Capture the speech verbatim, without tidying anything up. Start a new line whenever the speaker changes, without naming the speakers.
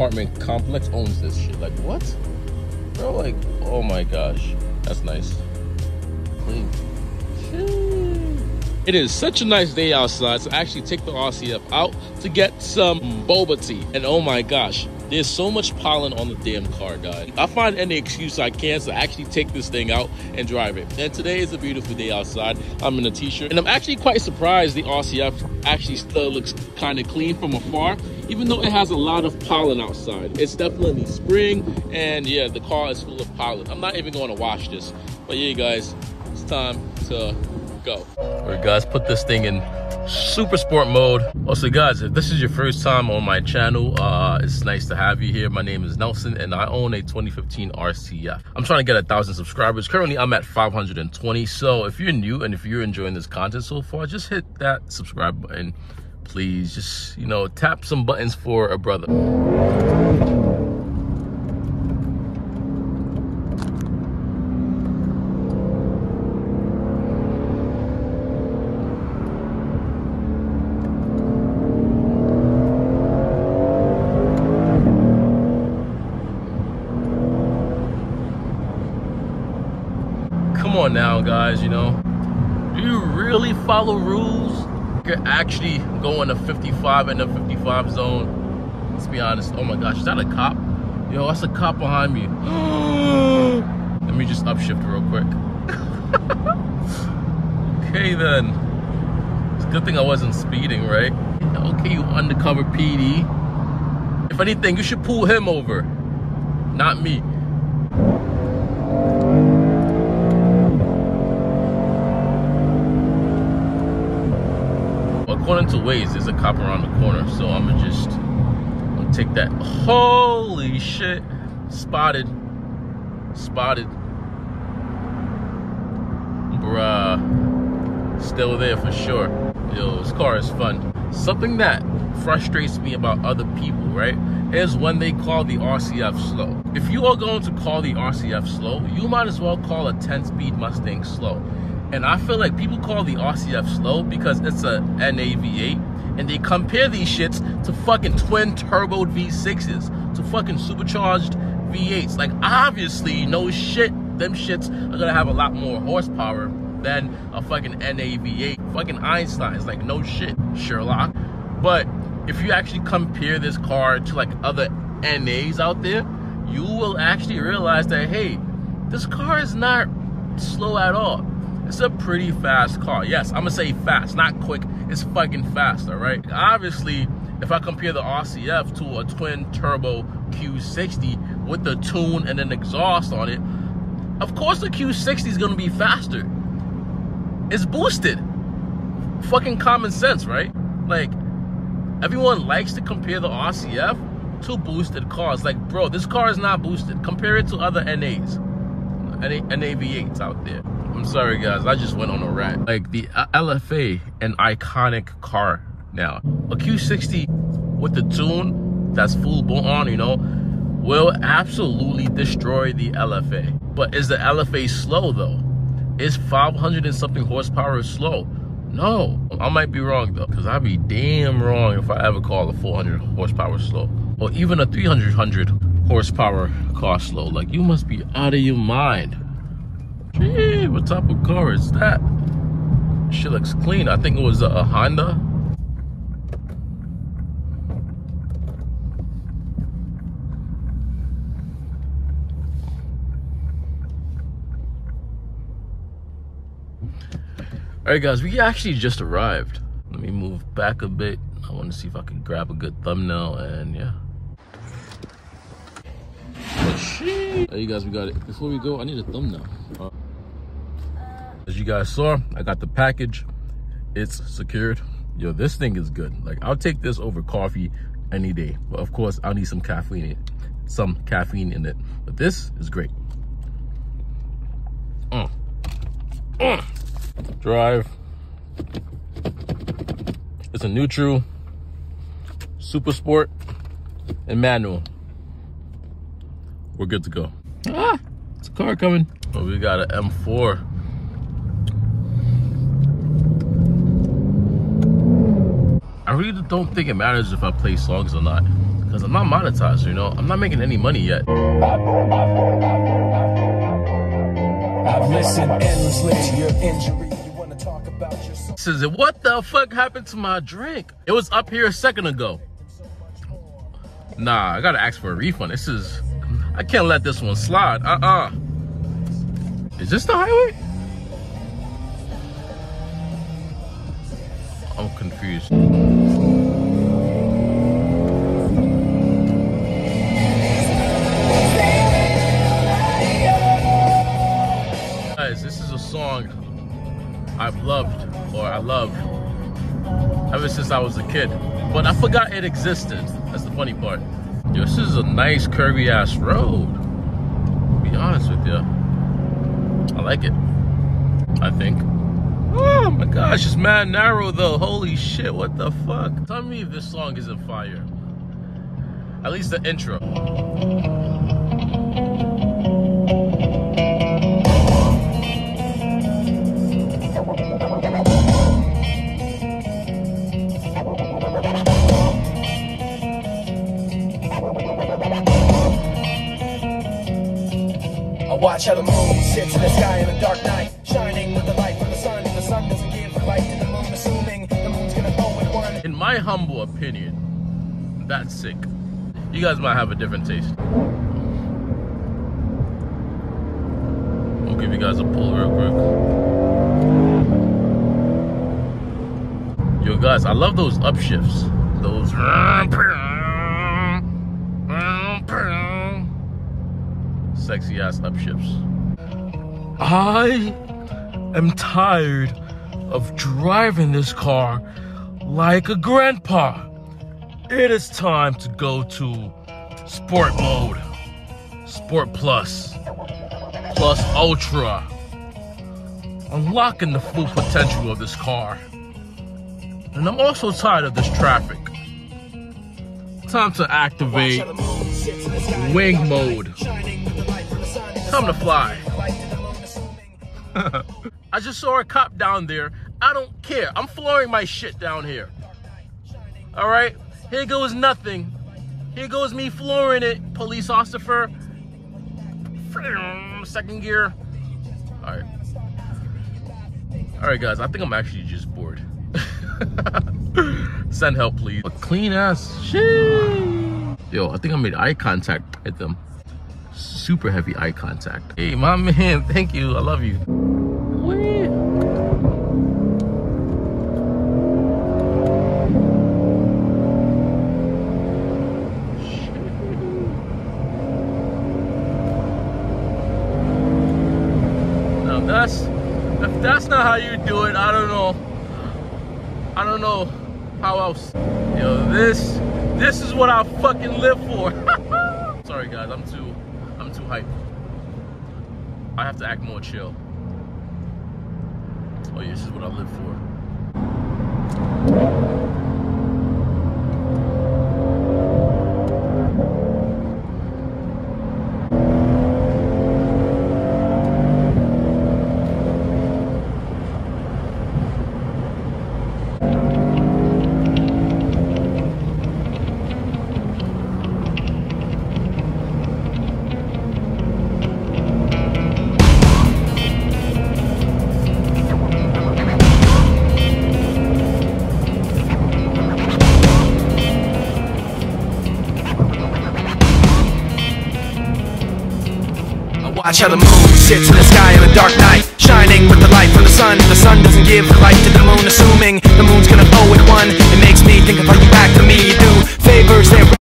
apartment complex owns this shit. Like, what? Bro, like, oh my gosh. That's nice. Clean. It is such a nice day outside, so I actually take the R C F out to get some boba tea. And oh my gosh, there's so much pollen on the damn car, guys. I find any excuse I can to actually take this thing out and drive it. And today is a beautiful day outside. I'm in a t-shirt, and I'm actually quite surprised the R C F actually still looks kind of clean from afar, even though it has a lot of pollen outside. It's definitely spring, and yeah, the car is full of pollen. I'm not even going to wash this. But yeah, guys, it's time to go. All right, guys, put this thing in super sport mode. Also, guys, if this is your first time on my channel, uh it's nice to have you here. My name is Nelson, and I own a twenty fifteen R C F. I'm trying to get a thousand subscribers. Currently I'm at five hundred twenty. So if you're new and if you're enjoying this content so far, just hit that subscribe button, please. Just, you know, tap some buttons for a brother. Come on now, guys, you know, do you really follow rules? You're actually going to fifty-five in the fifty-five zone. Let's be honest. Oh my gosh, is that a cop? Yo, that's a cop behind me. Let me just upshift real quick. Okay then. It's a good thing I wasn't speeding, right? Okay, you undercover P D. If anything, you should pull him over, not me. According to Waze, there's a cop around the corner, so I'm gonna just I'm gonna take that. Holy shit! Spotted, spotted, bruh. Still there for sure. Yo, this car is fun. Something that frustrates me about other people, right, is when they call the R C F slow. If you are going to call the R C F slow, you might as well call a ten-speed Mustang slow. And I feel like people call the R C F slow because it's a N A V eight, and they compare these shits to fucking twin turbo V sixes, to fucking supercharged V eights. Like, obviously, no shit, them shits are gonna have a lot more horsepower than a fucking N A V eight. Fucking Einstein's, like, no shit, Sherlock. But if you actually compare this car to like other N As out there, you will actually realize that, hey, this car is not slow at all. It's a pretty fast car. Yes, I'm gonna say fast, not quick. It's fucking fast, all right? Obviously, if I compare the R C F to a twin turbo Q sixty with the tune and an exhaust on it, of course the Q sixty is gonna be faster. It's boosted. Fucking common sense, right? Like, everyone likes to compare the R C F to boosted cars. Like, bro, this car is not boosted. Compare it to other N As, N A V eights out there. I'm sorry, guys, I just went on a rant. Like, the L F A, an iconic car now. A Q sixty with the tune that's full on, you know, will absolutely destroy the L F A. But is the L F A slow, though? Is five hundred and something horsepower slow? No, I might be wrong, though, because I'd be damn wrong if I ever call a four hundred horsepower slow, or even a three hundred horsepower car slow. Like, you must be out of your mind. Gee, what type of car is that? Shit looks clean. I think it was a, a Honda. All right, guys, we actually just arrived. Let me move back a bit. I want to see if I can grab a good thumbnail, and yeah. Oh, shit. Hey, you guys, we got it. Before we go, I need a thumbnail. Uh, As you guys saw, I got the package. It's secured. Yo, this thing is good. Like, I'll take this over coffee any day. But of course, I'll need some caffeine in it. Some caffeine in it. But this is great. Mm. Mm. Drive. It's a neutral, super sport, and manual. We're good to go. Ah, it's a car coming. Oh, we got an M four. I really don't think it matters if I play songs or not, Because I'm not monetized, you know? I'm not making any money yet.
I've listened endlessly to your injury. You want to talk about your...
Says, what the fuck happened to my drink? It was up here a second ago. Nah, I gotta ask for a refund. This is... I can't let this one slide. Uh-uh. Is this the highway? I'm confused. Guys, this is a song I've loved, or I love, ever since I was a kid. But I forgot it existed. That's the funny part. Yo, this is a nice curvy ass road. To be honest with you. I like it. I think. Oh my gosh, it's mad narrow though. Holy shit, what the fuck? Tell me if this song isn't fire. At least the intro.
I watch how the moon sits in the sky in a dark night, shining with the light from the sun. The sun doesn't give the light to the moon, assuming the moon's gonna go with one.
In my humble opinion, that's sick. You guys might have a different taste. We'll give you guys a pull real quick. Yo guys, I love those upshifts. Those sexy ass upshifts. I am tired of driving this car like a grandpa. It is time to go to sport mode, sport plus, plus ultra. Unlocking the full potential of this car. And I'm also tired of this traffic. Time to activate wing mode. Time to fly. I just saw a cop down there. I don't care. I'm flooring my shit down here. All right? Here goes nothing. Here goes me flooring it. Police officer. Second gear. All right. All right, guys. I think I'm actually just bored. Send help, please. A clean ass shit. Yo, I think I made eye contact with them. Super heavy eye contact. Hey, my man, thank you. I love you. Wee. Now that's, if that's not how you do it, I don't know. I don't know how else. Yo, this, this is what I fucking live for. Sorry guys, I'm too, I'm too hyped. I have to act more chill. Oh yeah, this is what I live for.
Watch how the moon sits in the sky in a dark night, shining with the light from the sun. The sun doesn't give the light to the moon, assuming the moon's gonna owe it one. It makes me think of how you act to me. You do favors there.